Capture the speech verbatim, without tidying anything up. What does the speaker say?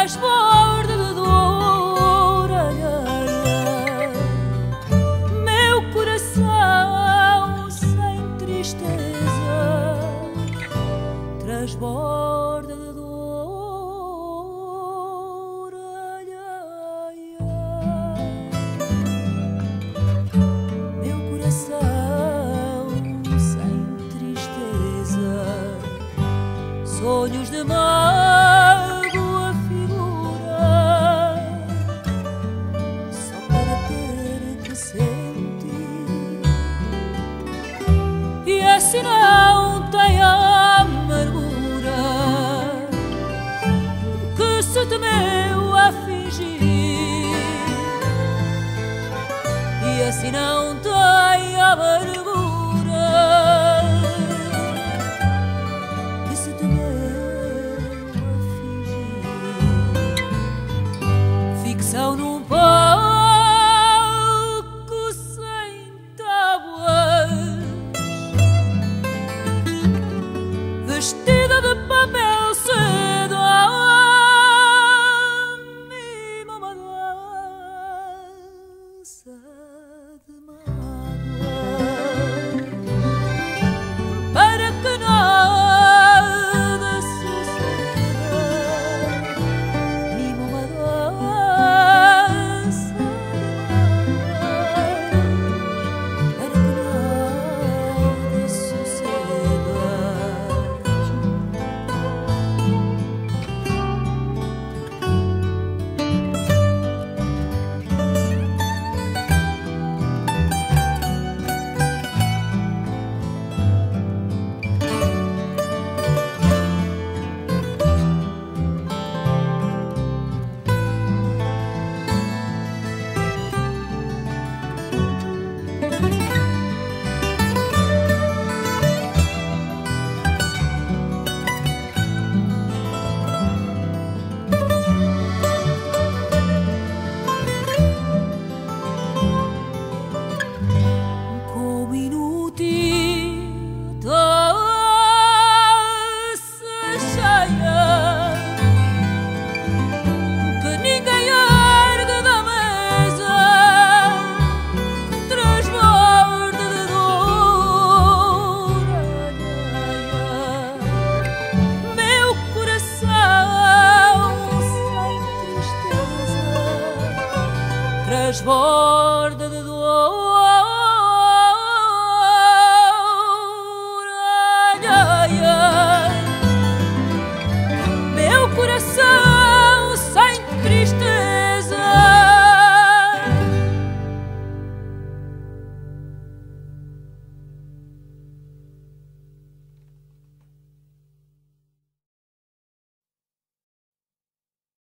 transborda de dor, ai, ai, ai. Meu coração sem tristeza transborda de dor, ai, ai, ai. Meu coração sem tristeza, sonhos de mágoa figura, só para ter-te sentir. E assim não tem amargura que se temeu a fingir. E assim não tem amargura que se temeu a fingir. Ficção num palco sem tábuas, vestida de papel cedo, mima uma dança de mágoa, para que nada suceda. Mima uma dança de mágoa, para que nada suceda. Como inútil taça cheia que ninguém ergue da mesa, transborda de dor, ai, ai, ai. Meu coração sem tristeza transborda de dor.